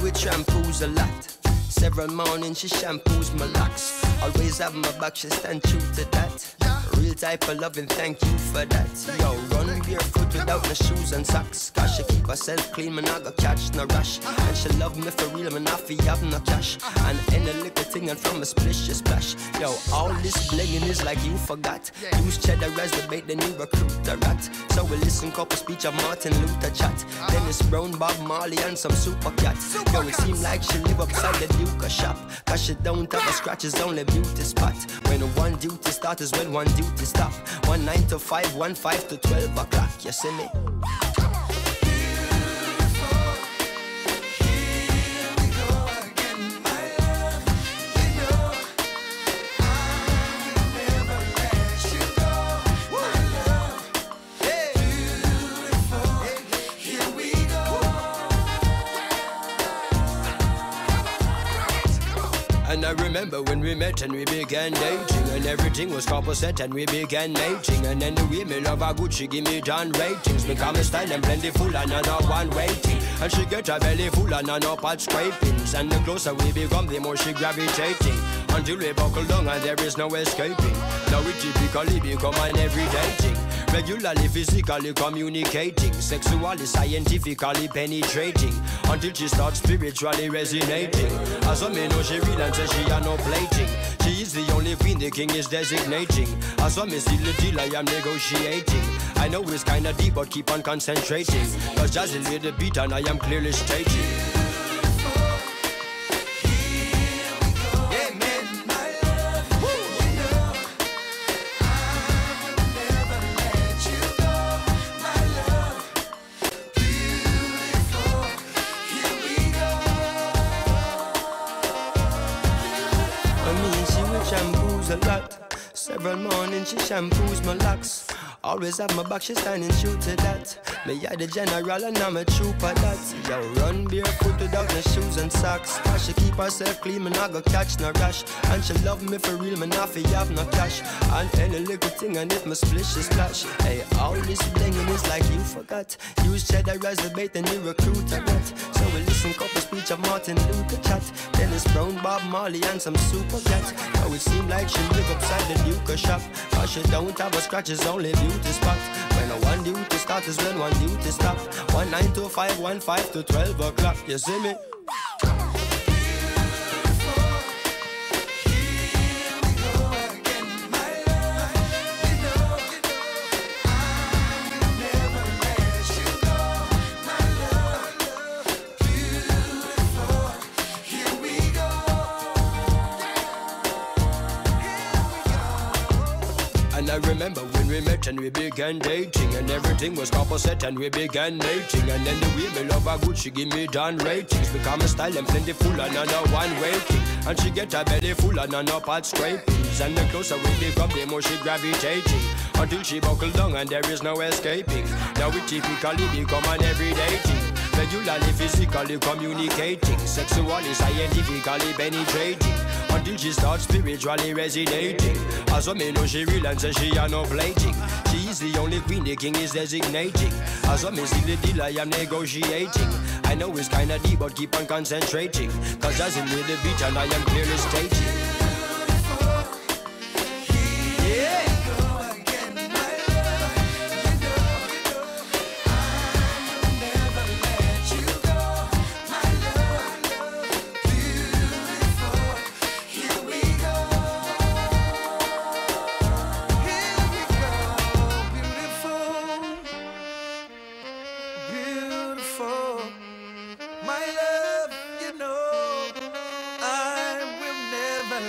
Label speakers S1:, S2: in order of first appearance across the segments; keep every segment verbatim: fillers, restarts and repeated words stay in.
S1: with shampoos a lot. Several mornings she shampoos my locks. Always have my back, she stand true to that. Real type of loving, thank you for that. Yo, run barefoot without no shoes and socks. Cause she keep herself clean, man, I go catch no rush. And she love me for real, man, I feel have no cash. And any little thing and from a splish, she splash. Yo, all this blinging is like you forgot. Use cheddar as the bait, then you recruit a rat. So we listen couple speech of Martin Luther chat. Dennis Brown, Bob Marley and some super cats. Yo, it seem like she live upside the Duke shop. Cause she don't have a scratch, it's only beauty spot. When one duty start is when one duty stop. One nine to five, one five to twelve o'clock. You see me? And I remember when we met and we began dating, and everything was couple set and we began mating. And then the way me love her good, she give me down ratings. Become a style and plentiful and I know one waiting. And she get her belly full and I know pot scrapings. And the closer we become, the more she gravitating. Until we buckle down and there is no escaping. Now we typically become an everyday thing. Regularly, physically communicating, sexually, scientifically penetrating, until she starts spiritually resonating. As I may know she real and says she are no plating. She is the only queen the king is designating. As I may see the deal I am negotiating. I know it's kinda deep but keep on concentrating. Cause Jazzy lay the beat and I am clearly stating. Shampoos a lot. Several mornings she shampoos my locks. Always have my back, she standing true to that. Me I the general and I'm a trooper that. Yo, run barefoot without no shoes and socks. Cause she keep herself clean, man, I go catch no rush. And she love me for real, man, I feel have no cash. And any little thing and if my splish is splash. Hey, all this blinging is like you forgot. Use cheddar as the bait and you recruit a rat. So we listen couple speech of Martin Luther chat. Dennis Brown, Bob Marley and some super cats. Now it seem like she live upside the Duke shop. Cause she don't have a scratch, it's only beauty spot. When a one duty start is when one duty stop. One nine to five, one five to twelve o'clock. You see me? And I remember when we met and we began dating, and everything was couple set and we began mating. And then the way me love her good, she give me down ratings. Become a style and plentiful and I know one waiting. And she get her belly full and I know pot scrapings. And the closer we become, the more she gravitating. Until she buckle down and there is no escaping. Now we typically become an everyday thing. Regularly, physically communicating, sexually, scientifically penetrating, until she starts spiritually resonating. As I may know she real and says she are no plating. She is the only queen the king is designating. As I may see the deal I am negotiating. I know it's kinda deep but keep on concentrating. Cause as in with the beat and I am clearly stating. Yeah.
S2: My love, you know, I will never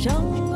S2: Joe.